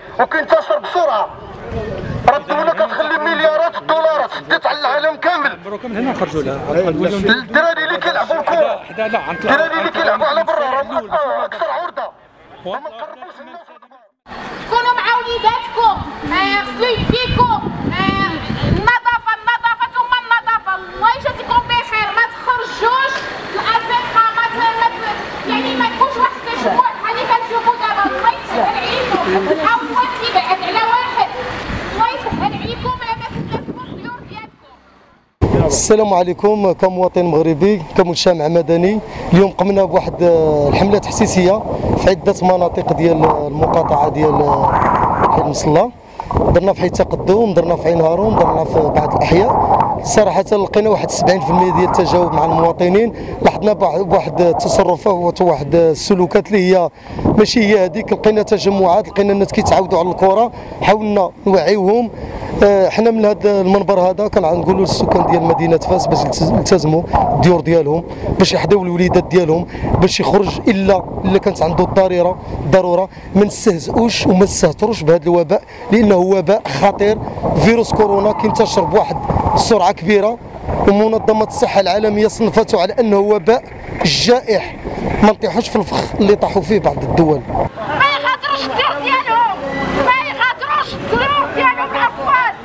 وكينتشر بسرعه. راه الدوله كتخلي مليارات الدولارات سدات على العالم كامل. من هنا نخرجوا لها الدراري اللي كيلعبوا الكره، الدراري اللي كيلعبوا على برا راه اكثر عرضه. وما نقربوش الناس. كونوا مع وليداتكم، غسلوا يديكم، النظافه ثم النظافه. الله يجازيكم بخير. ما تخرجوش الازقه، يعني ما تكونش واحد الاسبوع بحال اللي كنشوفوا دابا. الله يسهل عليكم، عوض كيبعد على واحد. الله يسهل عليكم ما تجلسوا الديور ديالكم. السلام عليكم. كمواطن مغربي كمجتمع مدني، اليوم قمنا بواحد الحمله تحسيسيه في عده مناطق ديال المقاطعه ديال حي المصلى. درنا في حي التقدم، درنا في عين هارون، درنا في بعض الاحياء. صراحه لقينا واحد 70% ديال التجاوب مع المواطنين. لاحظنا بواحد التصرفات وواحد السلوكات اللي هي ماشي هي هذيك. لقينا تجمعات، لقينا الناس كيتعاودوا على الكره، حاولنا نوعيوهم. حنا من هذا المنبر هذا كنقولوا للسكان ديال مدينه فاس باش يلتزموا الديور ديالهم، باش يحضيو الوليدات ديالهم، باش يخرج الا كانت عنده ضروره. ما نستهزئوش وما نستهتروش بهذا الوباء، لانه وباء خطير. فيروس كورونا كينتشر بواحد السرعه كبيره، ومنظمه الصحه العالميه صنفته على انه وباء جائح. ما نطيحوش في الفخ اللي طاحوا فيه بعض الدول. ما يغادروش الديور ديالهم، ما يغادروش الديور ديالهم. الاطفال،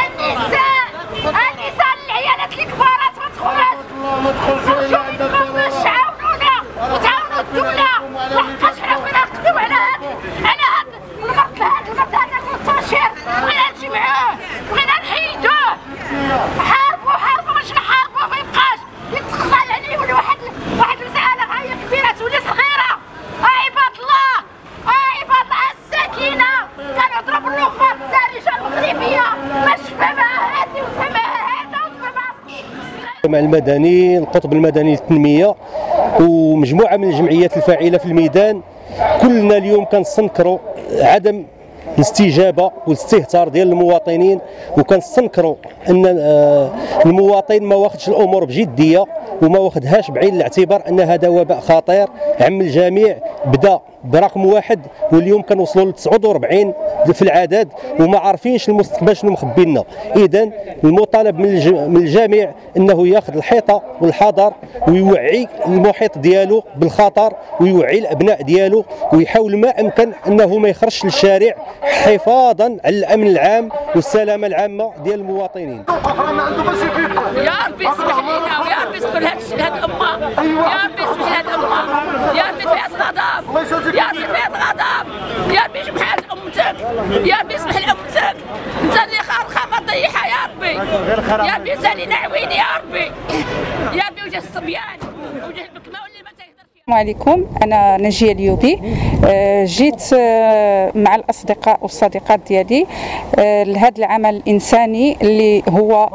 النساء العيالات الكبارات ما تخرجوش. خرجوا منكم باش تعاونونا وتعاونوا الدوله. لحقاش حنا بغينا نقضيو على هاد المرض هذا المنتشر. بغينا نجمعوه، بغينا نحيدوه. حاربوا باش نحاربوه ما يبقاش يتقصى عليه. ولا واحد المساله هي كبيره تولي صغيره. عباد الله السكينه. كنهضروا باللغه الدارجه المغربيه باش تفهمها هادي وتفهمها هذا وتفهمها. المجتمع المدني، القطب المدني للتنميه ومجموعه من الجمعيات الفاعله في الميدان، كلنا اليوم كنستنكروا عدم الاستجابه والاستهتار ديال المواطنين، وكنستنكروا ان المواطن ما واخدش الامور بجديه وما واخدهاش بعين الاعتبار ان هذا وباء خطير عم الجميع. بدا برقم واحد واليوم كنوصلوا ل 49 في العدد، وما عارفينش المستقبل شنو مخبي لنا. اذا المطالب من الجميع انه ياخذ الحيطه والحذر ويوعي المحيط ديالو بالخطر، ويوعي الابناء ديالو، ويحاول ما امكن انه ما يخرجش للشارع حفاظا على الامن العام والسلامه العامه ديال المواطنين. يا ربي اسمح لنا، ويا ربي اسمح لهاد الامه، يا ربي اسمح لهاد الامه، يا ربي فيها الغضب، يا ربي فيها الغضب، يا ربي جمعات امتك، يا ربي اسمح لامتك، انت اللي خارقه فضيحه يا ربي، يا ربي انت اللي نعوين يا ربي، يا ربي وجه الصبيان وجه البكمه واللي ما تقدر. السلام عليكم، أنا نجية اليوبي. جيت مع الأصدقاء والصديقات ديالي لهذا العمل الإنساني اللي هو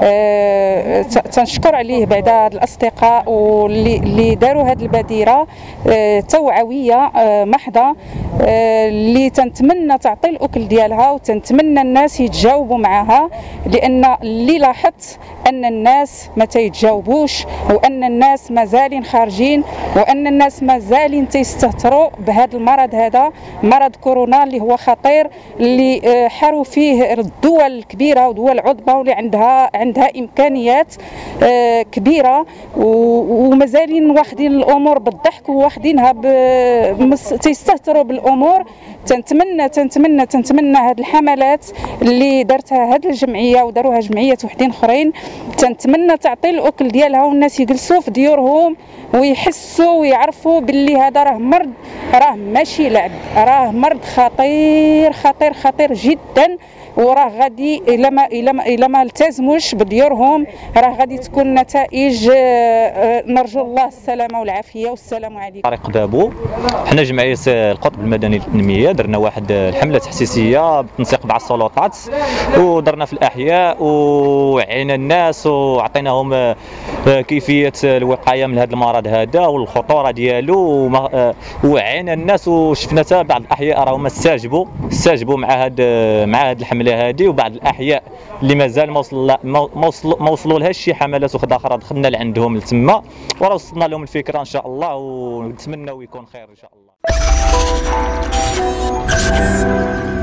تنشكر عليه بعد الأصدقاء واللي داروا هذه البادرة توعوية محضة اللي تنتمنى تعطي الأكل ديالها، وتنتمنى الناس يتجاوبوا معها، لأن اللي لاحظت أن الناس ما تيتجاوبوش، وأن الناس مازالين خارجين، وأن الناس مازالين تيستهتروا بهذا المرض، هذا مرض كورونا اللي هو خطير، اللي حاروا فيه الدول الكبيره ودول عظمى واللي عندها امكانيات كبيره، ومازالين واخدين الامور بالضحك وواخدينها تيستهتروا بالامور. تنتمنى هذه الحملات اللي دارتها هذه الجمعيه وداروها جمعيات وحدين اخرين، تنتمنى تعطي الاكل ديالها والناس يجلسوا في ديورهم ويحسوا ويعرفوا باللي هذا راه مرض، راه ماشي لعب، راه مرض خطير خطير خطير جدا، وراه غادي الا ما التزموش بديورهم راه غادي تكون نتائج. نرجو الله السلامه والعافيه، والسلام عليكم. طريق بابو، حنا جمعيه القطب المدني للتنميه درنا واحد الحمله تحسيسيه بالتنسيق مع السلطات، ودرنا في الاحياء ووعينا الناس وعطيناهم كيفيه الوقايه من هذا المرض هذا والخطوره ديالو، ووعينا الناس، وشفنا حتى بعض الاحياء راهم استجابوا مع هذه الحمله هذه، وبعض الاحياء اللي مازال ما وصلوا لهاش شي حملات اخرى دخلنا لعندهم لتما ورصدنا لهم الفكره ان شاء الله، ونتمنوا يكون خير ان شاء الله.